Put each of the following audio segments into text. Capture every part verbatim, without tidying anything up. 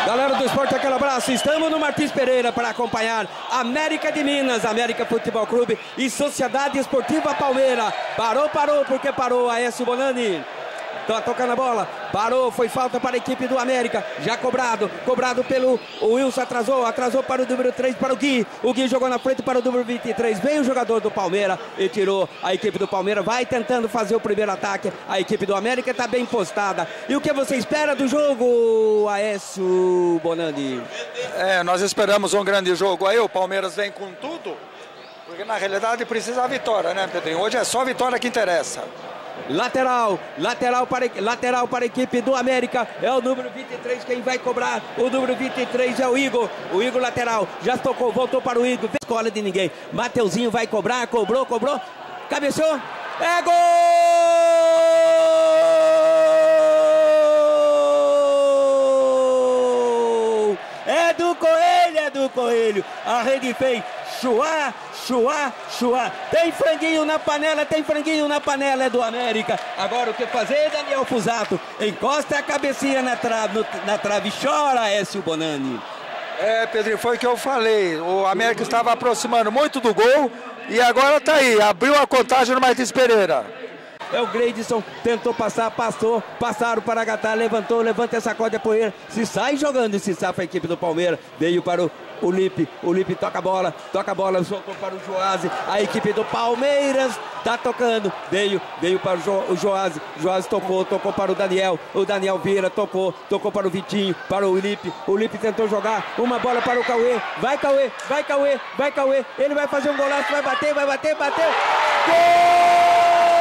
Galera do Esporte, aquele abraço. Estamos no Martins Pereira para acompanhar América de Minas, América Futebol Clube e Sociedade Esportiva Palmeira. Parou, parou, porque parou Aécio Bonani. Tá tocando a bola, parou, foi falta para a equipe do América, já cobrado, cobrado pelo o Wilson, atrasou, atrasou para o número três, para o Gui, o Gui jogou na frente para o número vinte e três, veio o jogador do Palmeiras e tirou a equipe do Palmeiras, vai tentando fazer o primeiro ataque, a equipe do América está bem postada. E o que você espera do jogo, Aécio Bonani? É, nós esperamos um grande jogo aí, o Palmeiras vem com tudo, porque na realidade precisa a vitória, né, Pedrinho? Hoje é só a vitória que interessa. Lateral, lateral para, lateral para a equipe do América, é o número vinte e três quem vai cobrar, o número vinte e três é o Igor, o Igor lateral, já tocou, voltou para o Igor, escola de ninguém, Mateuzinho vai cobrar, cobrou, cobrou, cabeceou, é gol! É do Coelho, é do Coelho, a rede fez chuá, chuá, chuá, tem franguinho na panela, tem franguinho na panela, é do América. Agora o que fazer, Daniel Fusato? Encosta a cabecinha na trave, no, na trave, chora, Aécio Bonani. É, Pedrinho, foi o que eu falei, o América estava aproximando muito do gol e agora tá aí, abriu a contagem no Martins Pereira. É o Gleidson, tentou passar, passou, passaram para Gatá, levantou, levanta essa corda a poeira, se sai jogando, se safa a equipe do Palmeiras, veio para o O Lipe, o Lipe toca a bola, toca a bola, soltou para o Joás, a equipe do Palmeiras tá tocando, veio, veio para o, jo, o Joás, Joás tocou, tocou para o Daniel, o Daniel vira, tocou, tocou para o Vitinho, para o Lipe, o Lipe tentou jogar, uma bola para o Cauê, vai Cauê, vai Cauê, vai Cauê, ele vai fazer um golaço, vai bater, vai bater, bateu, gol!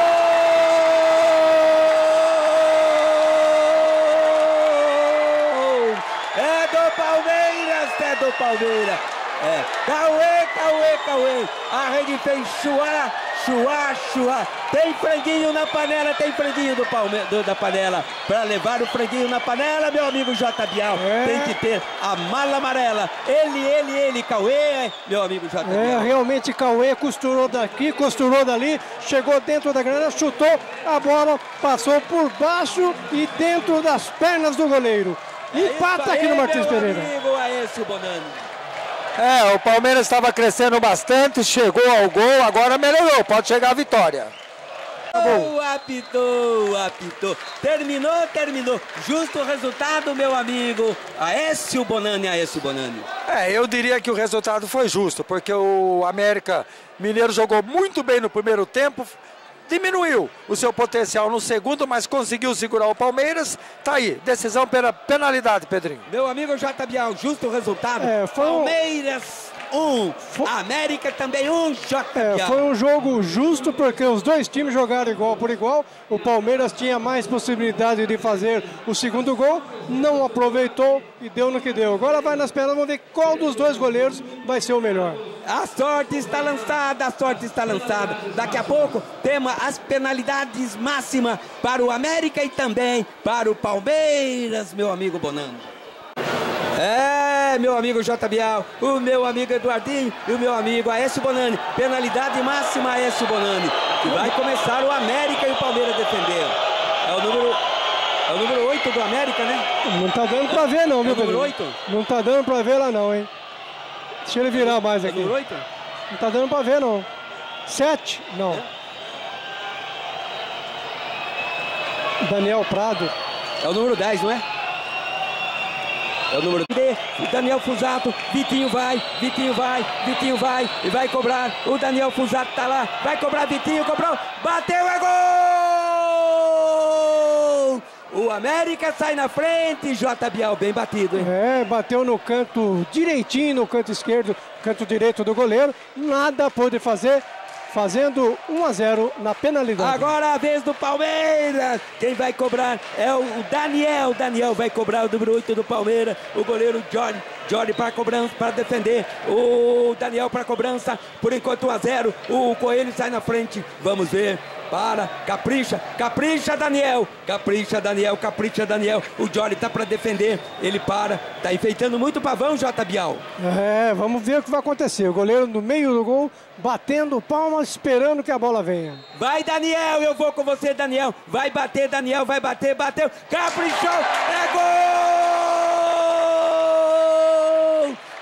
É do Palmeiras, é, Cauê, Cauê, Cauê, a rede fez chuá, chuá, chuá, tem franguinho na panela, tem franguinho do Palme do, da panela, para levar o franguinho na panela, meu amigo J. Bial, é. Tem que ter a mala amarela, ele, ele, ele, Cauê, meu amigo J. Bial. É, realmente Cauê costurou daqui, costurou dali, chegou dentro da grana, chutou, a bola passou por baixo e dentro das pernas do goleiro. Empata aqui no Martins Pereira. Amigo Aécio Bonani. É, o Palmeiras estava crescendo bastante, chegou ao gol, agora melhorou, pode chegar a vitória. Oh, apitou, apitou. Terminou, terminou. Justo resultado, meu amigo Aécio Bonani, Aécio Bonani. É, eu diria que o resultado foi justo, porque o América Mineiro jogou muito bem no primeiro tempo, diminuiu o seu potencial no segundo, mas conseguiu segurar o Palmeiras. Tá aí, decisão pela penalidade, Pedrinho. Meu amigo J. Bial, justo o resultado. É, foi um... Palmeiras um, foi... América também um, J. É, Bial. foi um jogo justo porque os dois times jogaram igual por igual. O Palmeiras tinha mais possibilidade de fazer o segundo gol, não aproveitou e deu no que deu. Agora vai nas pernas, vamos ver qual dos dois goleiros vai ser o melhor. A sorte está lançada, a sorte está lançada. Daqui a pouco temos as penalidades máximas para o América e também para o Palmeiras, meu amigo Bonani. É, meu amigo J. Bial, o meu amigo Eduardinho e o meu amigo Aécio Bonani. Penalidade máxima, Aécio Bonani. E vai começar o América e o Palmeiras defender. É o número... É o número oito do América, né? Não tá dando pra ver não, viu, Pedro? É o número oito? Não tá dando pra ver lá não, hein? Deixa ele virar mais aqui. É o número oito? Não tá dando pra ver não. sete? Não. É? Daniel Prado. É o número dez, não é? É o número D, Daniel Fusato, Vitinho vai, Vitinho vai, Vitinho vai, e vai cobrar, o Daniel Fusato tá lá, vai cobrar, Vitinho cobrou, bateu, é gol! O América sai na frente, J. Bial, bem batido, hein? É, bateu no canto direitinho, no canto esquerdo, canto direito do goleiro, nada pôde fazer. Fazendo um a zero na penalidade. Agora a vez do Palmeiras. Quem vai cobrar é o Daniel. Daniel vai cobrar o número oito do Palmeiras. O goleiro Johnny. Johnny para cobrança, para defender. O Daniel para cobrança. Por enquanto um a zero. O Coelho sai na frente. Vamos ver. Para, capricha, capricha Daniel, capricha Daniel, capricha Daniel, o Johnny tá para defender, ele para, tá enfeitando muito o pavão, J. Bial. É, vamos ver o que vai acontecer, o goleiro no meio do gol, batendo palmas, esperando que a bola venha. Vai Daniel, eu vou com você Daniel, vai bater Daniel, vai bater, bateu, caprichou, é gol!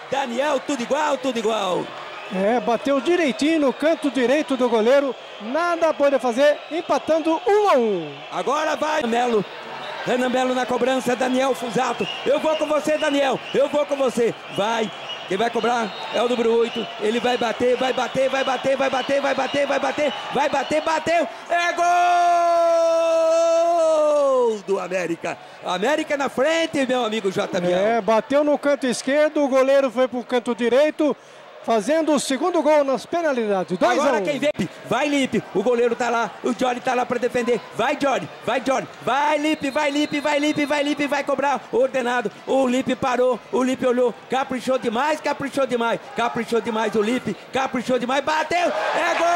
Daniel, tudo igual, tudo igual. É, bateu direitinho no canto direito do goleiro. Nada pode fazer, empatando um a um. Agora vai, Melo. Renan Melo na cobrança, Daniel Fusato. Eu vou com você, Daniel. Eu vou com você. Vai. Quem vai cobrar é o número oito. Ele vai bater, vai bater, vai bater, vai bater, vai bater, vai bater, vai bater, bateu. É gol do América. América na frente, meu amigo J. Biel. É, bateu no canto esquerdo, o goleiro foi pro canto direito, fazendo o segundo gol nas penalidades. dois Agora a um. quem vem, vai Lipe, o goleiro tá lá, o Johnny tá lá pra defender, vai Johnny, vai Johnny, vai Lipe, vai Lipe, vai Lipe, vai Lipe, vai cobrar, ordenado, o Lipe parou, o Lipe olhou, caprichou demais, caprichou demais, caprichou demais o Lipe, caprichou demais, bateu, é gol!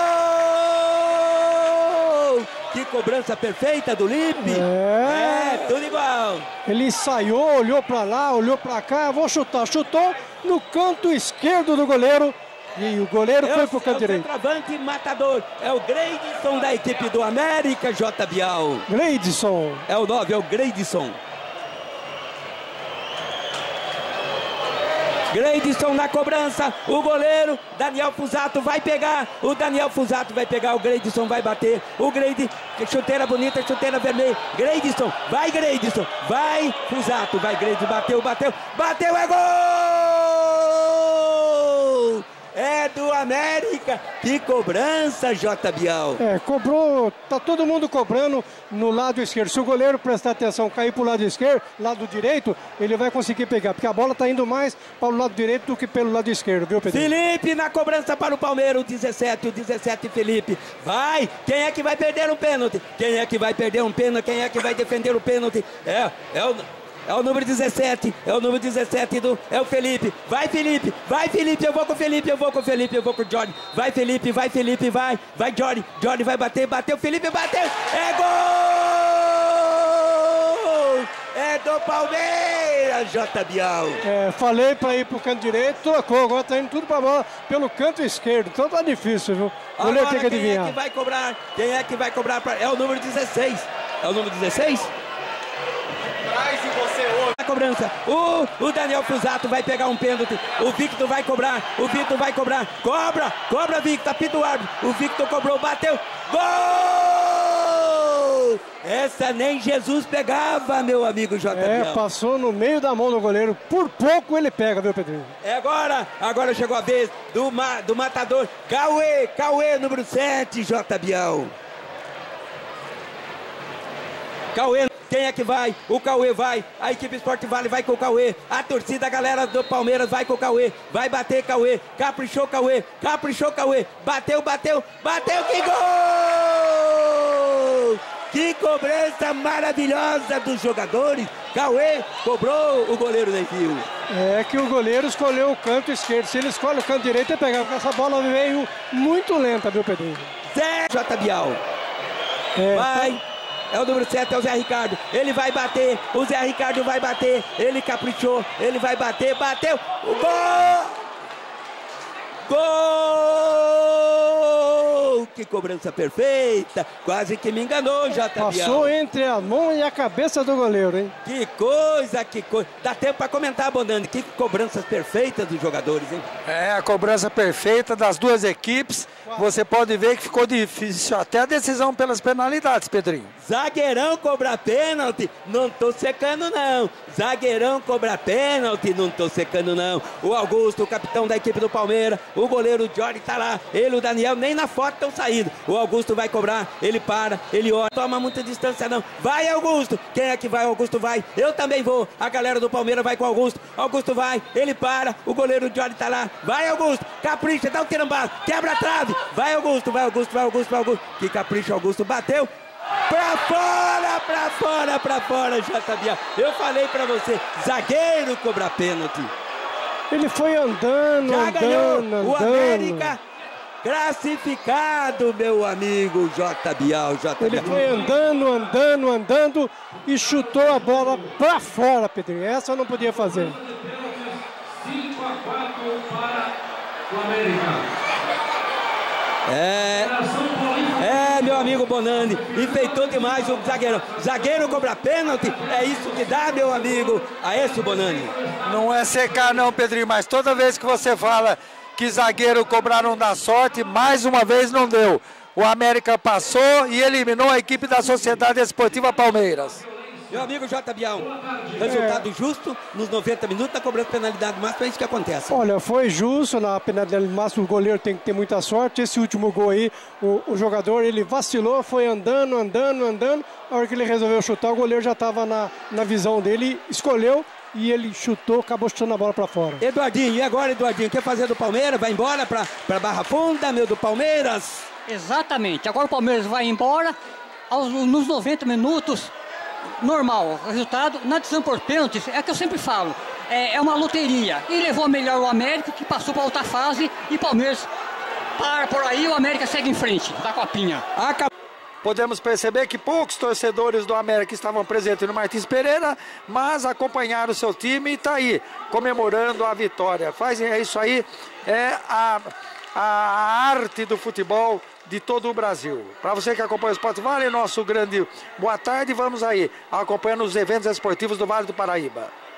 Que cobrança perfeita do Lipe, É, é tudo igual. Ele ensaiou, olhou pra lá, olhou pra cá, vou chutar, chutou no canto esquerdo do goleiro e o goleiro É foi o, pro canto é o direito. centroavante matador, é o Greidson da equipe do América, J. Bial. Greidson. É o nove, é o Greidson. Greidson na cobrança, o goleiro Daniel Fusato vai pegar, o Daniel Fusato vai pegar, o Greidson vai bater, o Greidson, chuteira bonita, chuteira vermelha, Greidson, vai Greidson, vai Fusato, vai Greidson, bateu, bateu, bateu, é gol! É do América, que cobrança, J. Bial. É, cobrou, tá todo mundo cobrando no lado esquerdo. Se o goleiro prestar atenção, cair pro lado esquerdo, lado direito, ele vai conseguir pegar, porque a bola tá indo mais para o lado direito do que pelo lado esquerdo, viu, Pedro? Felipe na cobrança para o Palmeiras, o dezessete, o dezessete Felipe, vai, quem é que vai perder um pênalti? Quem é que vai perder um pênalti? Quem é que vai defender o pênalti? É, é o... É o número dezessete, é o número dezessete do... É o Felipe, vai Felipe, vai Felipe, eu vou com o Felipe, eu vou com o Felipe, eu vou com o Johnny. Vai Felipe, vai Felipe, vai, vai Johnny, Johnny vai bater, bateu, Felipe bateu, é gol! É do Palmeiras, J. Bial. É, falei para ir pro canto direito, tocou, agora tá indo tudo pra bola pelo canto esquerdo, então tá difícil, viu? O goleiro tem que adivinhar. Quem é que vai cobrar? Quem é que vai cobrar? Pra... É o número dezesseis, é o número dezesseis? A cobrança, o, o Daniel Fusato vai pegar um pênalti, o Victor vai cobrar, o Victor vai cobrar, cobra, cobra Victor, apita o árbitro, o Victor cobrou, bateu, gol! Essa nem Jesus pegava, meu amigo J. É, Bial. passou no meio da mão do goleiro, por pouco ele pega, viu, Pedrinho? É agora, agora chegou a vez do, ma, do matador, Cauê, Cauê, número sete, J. Bial. Cauê, quem é que vai? O Cauê vai, a equipe Sport Vale vai com o Cauê, a torcida, a galera do Palmeiras vai com o Cauê, vai bater Cauê, caprichou Cauê, caprichou Cauê, bateu, bateu, bateu, que gol! Que cobrança maravilhosa dos jogadores, Cauê cobrou, o goleiro desviou. É que o goleiro escolheu o canto esquerdo, se ele escolhe o canto direito, ele pega, porque essa bola veio muito lenta, viu, Pedrinho? Zé J. Bial, É, vai... É o número sete, é o Zé Ricardo. Ele vai bater, o Zé Ricardo vai bater. Ele caprichou, ele vai bater, bateu. O gol! Gol! Que cobrança perfeita. Quase que me enganou, J. Bial. passou entre a mão e a cabeça do goleiro, hein? Que coisa, que coisa. Dá tempo para comentar, Bonani. Que cobranças perfeitas dos jogadores, hein? É, a cobrança perfeita das duas equipes. Você pode ver que ficou difícil até a decisão pelas penalidades, Pedrinho. Zagueirão cobra pênalti, não tô secando não. Zagueirão cobra pênalti, não tô secando não. O Augusto, o capitão da equipe do Palmeiras, o goleiro Jorge tá lá, ele e o Daniel nem na foto estão saindo. O Augusto vai cobrar, ele para, ele olha, toma muita distância não. Vai Augusto, quem é que vai? Augusto vai, eu também vou. A galera do Palmeiras vai com o Augusto, Augusto vai, ele para, o goleiro Jorge tá lá. Vai Augusto, capricha, dá um tirambaço, quebra a trave. Vai Augusto, vai Augusto, vai Augusto, vai Augusto. Que capricho, Augusto bateu. Pra fora, pra fora, pra fora, J. Bial. Eu falei pra você, zagueiro cobra pênalti. Ele foi andando, Já andando, ganhou andando. o América classificado, meu amigo J. Bial. J. Ele Bial. foi andando, andando, andando e chutou a bola pra fora, Pedrinho. Essa eu não podia fazer. cinco a quatro para o América. É, é, meu amigo Bonani. Enfeitou demais o zagueiro. Zagueiro cobra pênalti. É isso que dá, meu amigo Aécio Bonani. Não é secar não, Pedrinho, mas toda vez que você fala que zagueiro cobraram da sorte, mais uma vez não deu. O América passou e eliminou a equipe da Sociedade Esportiva Palmeiras. Meu amigo J. Bião, resultado é. justo nos noventa minutos, tá cobrando penalidade máxima, é isso que acontece. Olha, foi justo na penalidade máxima, o goleiro tem que ter muita sorte. Esse último gol aí, o, o jogador, ele vacilou, foi andando, andando, andando. A hora que ele resolveu chutar, o goleiro já estava na, na visão dele, escolheu e ele chutou, acabou chutando a bola para fora. Eduardinho, e agora, Eduardinho, quer fazer do Palmeiras? Vai embora para Barra Funda, meu, do Palmeiras? Exatamente, agora o Palmeiras vai embora aos, nos noventa minutos. Normal, o resultado, na decisão por pênaltis, é que eu sempre falo, é, é uma loteria. E levou a melhor o América, que passou para outra fase, e Palmeiras para por aí, o América segue em frente da Copinha. Podemos perceber que poucos torcedores do América estavam presentes no Martins Pereira, mas acompanharam o seu time e está aí, comemorando a vitória. Faz, é isso aí, é a, a arte do futebol de todo o Brasil. Para você que acompanha o Sport Vale, nosso grande boa tarde, vamos aí acompanhando os eventos esportivos do Vale do Paraíba.